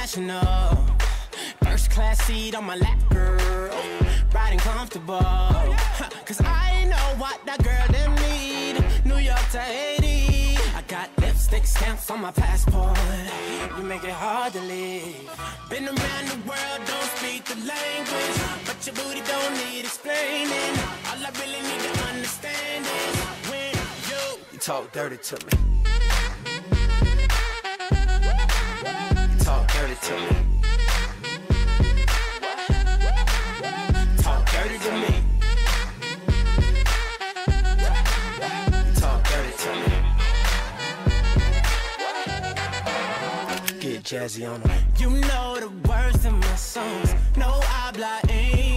international. First class seat on my lap, girl. Riding comfortable. Cause I know what that girl them need. New York to Haiti. I got lipstick stamps on my passport. You make it hard to leave. Been around the world, don't speak the language, but your booty don't need explaining. All I really need to understand is when you talk dirty to me. You talk dirty to me. Talk dirty to me. Talk dirty to me. Get jazzy on them. You know the words in my songs. No habla English.